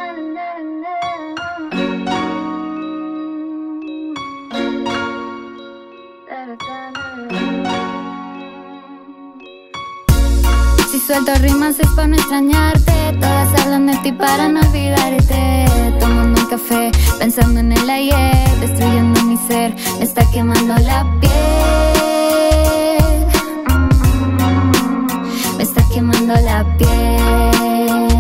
Si suelto rimas es para no extrañarte. Todas hablan de ti para no olvidarte. Tomando un café, pensando en el ayer, destruyendo mi ser, me está quemando la piel. Me está quemando la piel.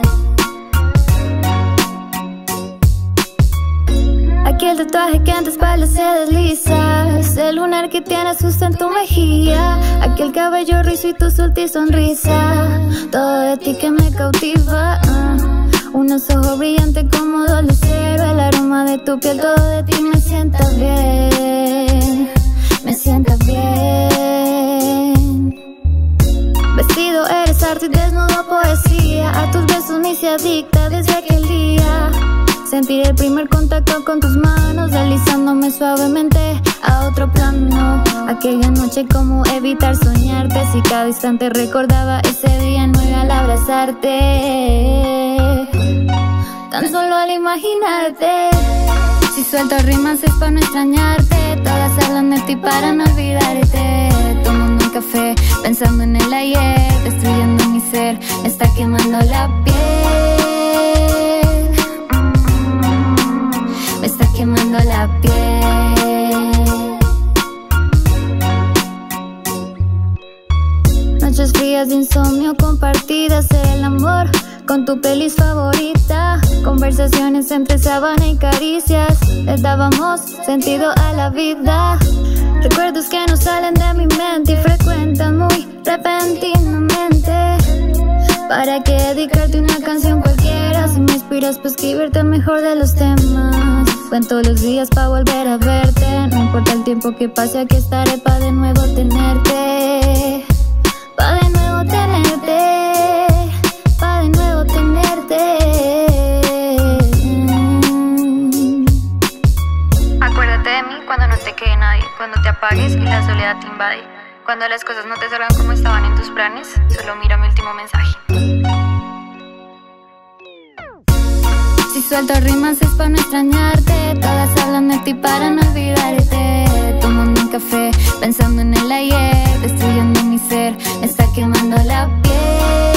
Aquel tatuaje que en tu espalda se desliza, ese lunar que tienes justo en tu mejilla, aquel cabello rizo y tu sutil sonrisa, todo de ti que me cautiva. Unos ojos brillantes como dos luceros, el aroma de tu piel, todo de ti me sienta bien, me sienta bien. Vestido eres arte y desnudo poesía, a tus besos me hice adicta desde aquel día. Sentir el primer contacto con tus manos, deslizándome suavemente a otro plano. Aquella noche, cómo evitar soñarte, si cada instante recordaba ese día nuevo al abrazarte, tan solo al imaginarte. Si suelto rimas es para no extrañarte, todas hablan de ti para no olvidarte. Tomando un café, pensando en el ayer, destruyendo mi ser, me está quemando la piel. Me está quemando la piel. Noches frías de insomnio compartidas, el amor con tu playlist favorita, conversaciones entre sábana y caricias, le dábamos sentido a la vida. Recuerdos que no salen de mi mente y frecuentan muy repentinamente. ¿Para qué dedicarte una canción cualquiera? Si me inspiras para escribirte el mejor de los temas. Cuento los días pa' volver a verte, no importa el tiempo que pase, aquí estaré pa' de nuevo tenerte, pa' de nuevo tenerte, pa' de nuevo tenerte. Acuérdate de mí cuando no te quede nadie, cuando te apagues y la soledad te invade, cuando las cosas no te salgan como estaban en tus planes, solo mira mi último mensaje. Si suelto rimas es para no extrañarte, todas hablan de ti para no olvidarte. Tomando un café, pensando en el ayer, destruyendo mi ser, me está quemando la piel.